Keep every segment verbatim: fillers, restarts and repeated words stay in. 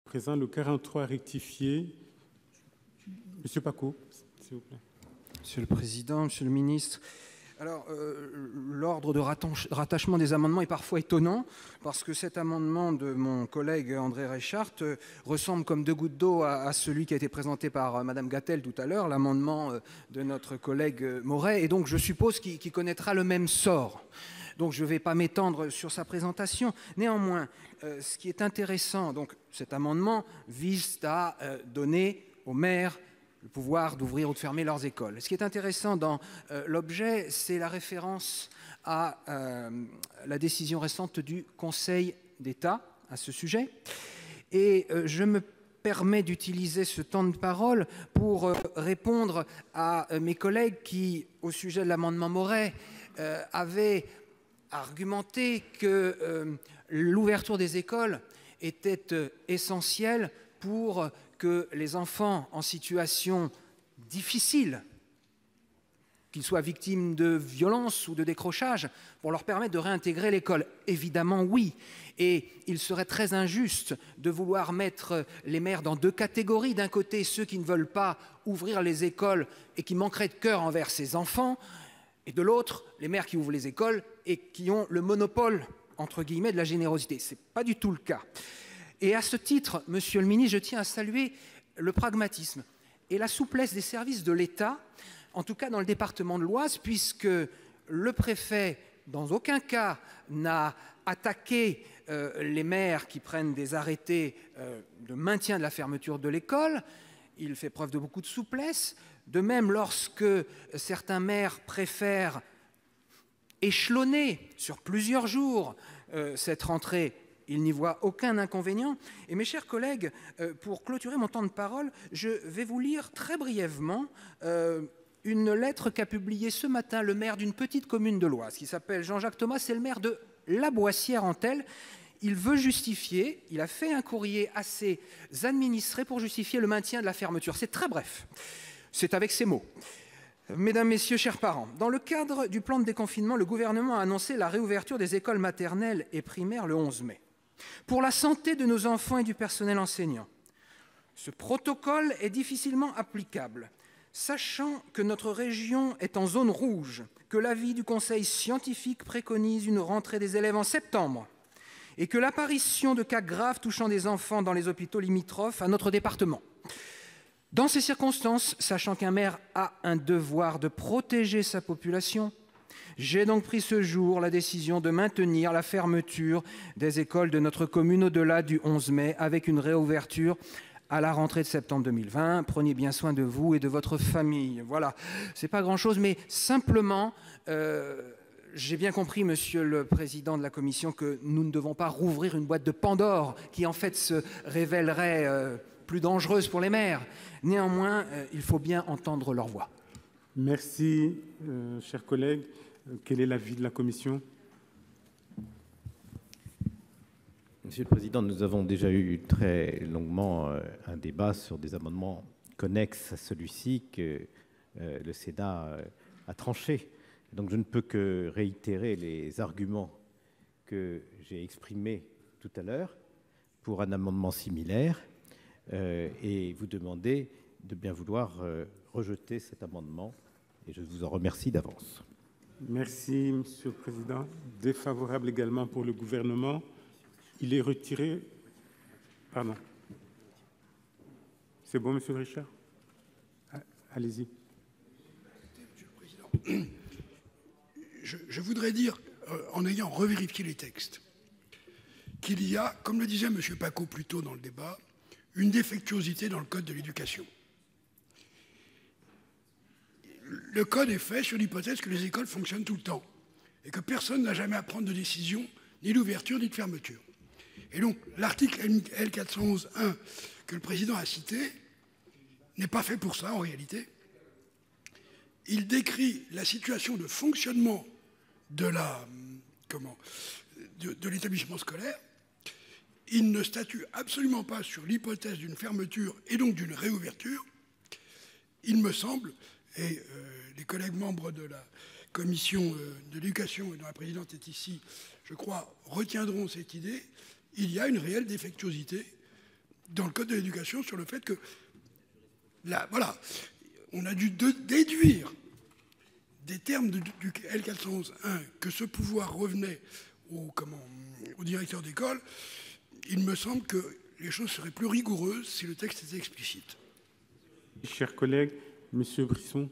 Présent le quarante-trois rectifié. Monsieur Paco, s'il vous plaît. Monsieur le Président, Monsieur le Ministre, alors euh, l'ordre de rattachement des amendements est parfois étonnant parce que cet amendement de mon collègue André Reichardt euh, ressemble comme deux gouttes d'eau à, à celui qui a été présenté par euh, Madame Gatel tout à l'heure, l'amendement euh, de notre collègue euh, Moret, et donc je suppose qu'il qu'il connaîtra le même sort. Donc je ne vais pas m'étendre sur sa présentation. Néanmoins, euh, ce qui est intéressant, donc cet amendement vise à euh, donner aux maires le pouvoir d'ouvrir ou de fermer leurs écoles. Ce qui est intéressant dans euh, l'objet, c'est la référence à euh, la décision récente du Conseil d'État à ce sujet. Et euh, je me permets d'utiliser ce temps de parole pour euh, répondre à euh, mes collègues qui, au sujet de l'amendement Moret, euh, avaient argumenté que euh, l'ouverture des écoles était euh, essentielle pour que les enfants en situation difficile, qu'ils soient victimes de violences ou de décrochage, pour leur permettre de réintégrer l'école. Évidemment, oui. Et il serait très injuste de vouloir mettre les maires dans deux catégories. D'un côté, ceux qui ne veulent pas ouvrir les écoles et qui manqueraient de cœur envers ces enfants, et de l'autre, les maires qui ouvrent les écoles et qui ont le monopole, entre guillemets, de la générosité. Ce n'est pas du tout le cas. Et à ce titre, Monsieur le Ministre, je tiens à saluer le pragmatisme et la souplesse des services de l'État, en tout cas dans le département de l'Oise, puisque le préfet, dans aucun cas, n'a attaqué euh, les maires qui prennent des arrêtés euh, de maintien de la fermeture de l'école. Il fait preuve de beaucoup de souplesse. De même, lorsque certains maires préfèrent échelonner sur plusieurs jours euh, cette rentrée, il n'y voit aucun inconvénient. Et mes chers collègues, euh, pour clôturer mon temps de parole, je vais vous lire très brièvement euh, une lettre qu'a publiée ce matin le maire d'une petite commune de l'Oise, qui s'appelle Jean-Jacques Thomas, c'est le maire de La Boissière-en-Telle. Il veut justifier, il a fait un courrier à ses administrés pour justifier le maintien de la fermeture. C'est très bref, c'est avec ces mots. Mesdames, Messieurs, chers parents, dans le cadre du plan de déconfinement, le gouvernement a annoncé la réouverture des écoles maternelles et primaires le onze mai. Pour la santé de nos enfants et du personnel enseignant, ce protocole est difficilement applicable, sachant que notre région est en zone rouge, que l'avis du conseil scientifique préconise une rentrée des élèves en septembre et que l'apparition de cas graves touchant des enfants dans les hôpitaux limitrophes à notre département. Dans ces circonstances, sachant qu'un maire a un devoir de protéger sa population, j'ai donc pris ce jour la décision de maintenir la fermeture des écoles de notre commune au-delà du onze mai avec une réouverture à la rentrée de septembre deux mille vingt. Prenez bien soin de vous et de votre famille. Voilà, c'est pas grand-chose, mais simplement, euh, j'ai bien compris, Monsieur le Président de la Commission, que nous ne devons pas rouvrir une boîte de Pandore qui, en fait, se révélerait euh, plus dangereuse pour les maires. Néanmoins, euh, il faut bien entendre leur voix. Merci, euh, chers collègues. Quel est l'avis de la Commission ? Monsieur le Président, nous avons déjà eu très longuement euh, un débat sur des amendements connexes à celui-ci que euh, le Sénat euh, a tranché. Donc je ne peux que réitérer les arguments que j'ai exprimés tout à l'heure pour un amendement similaire euh, et vous demander de bien vouloir euh, rejeter cet amendement et je vous en remercie d'avance. Merci, Monsieur le Président. Défavorable également pour le gouvernement. Il est retiré. Pardon. C'est bon, Monsieur Richard ? Allez-y. Monsieur le Président, je, je voudrais dire, euh, en ayant revérifié les textes, qu'il y a, comme le disait M. Paco plus tôt dans le débat, une défectuosité dans le Code de l'éducation. Le Code est fait sur l'hypothèse que les écoles fonctionnent tout le temps et que personne n'a jamais à prendre de décision, ni d'ouverture, ni de fermeture. Et donc, l'article L quatre cent onze un que le Président a cité n'est pas fait pour ça, en réalité. Il décrit la situation de fonctionnement de la, comment, de, de l'établissement scolaire. Il ne statue absolument pas sur l'hypothèse d'une fermeture et donc d'une réouverture. Il me semble, et euh, les collègues membres de la commission euh, de l'éducation, dont la présidente est ici, je crois, retiendront cette idée, il y a une réelle défectuosité dans le Code de l'éducation sur le fait que, là, voilà, on a dû de, déduire des termes de, du L quatre cent onze un que ce pouvoir revenait au, comment, au directeur d'école. Il me semble que les choses seraient plus rigoureuses si le texte était explicite. Chers collègues, Monsieur Brisson.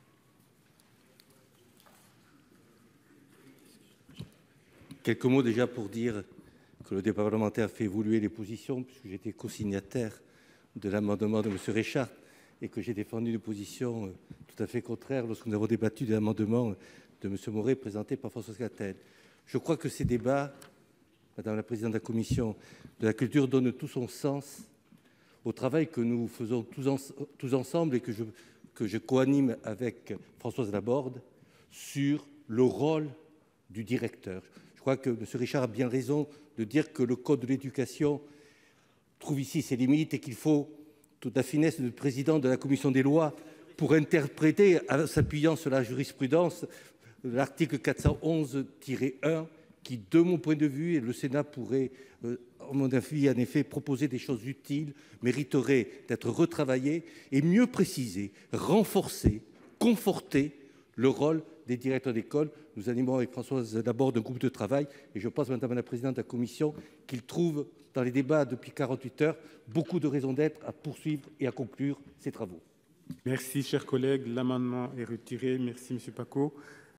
Quelques mots déjà pour dire que le débat parlementaire fait évoluer les positions, puisque j'étais co-signataire de l'amendement de M. Richard et que j'ai défendu une position tout à fait contraire lorsque nous avons débattu de l'amendement de M. Moret présenté par Françoise Gatel. Je crois que ces débats, Madame la Présidente de la Commission de la Culture, donnent tout son sens au travail que nous faisons tous, en, tous ensemble et que je, que je co-anime avec Françoise Laborde sur le rôle du directeur. Je crois que M. Richard a bien raison de dire que le Code de l'éducation trouve ici ses limites et qu'il faut toute la finesse du président de la Commission des lois pour interpréter, en s'appuyant sur la jurisprudence, l'article quatre cent onze tiret un qui, de mon point de vue, et le Sénat pourrait, euh, à mon avis, en effet, proposer des choses utiles, mériterait d'être retravaillé et mieux précisé, renforcé, conforter le rôle des directeurs d'école. Nous animons avec Françoise Laborde un groupe de travail et je pense, Madame la Présidente de la Commission, qu'il trouve dans les débats depuis quarante-huit heures beaucoup de raisons d'être à poursuivre et à conclure ces travaux. Merci, chers collègues. L'amendement est retiré. Merci, Monsieur Paco.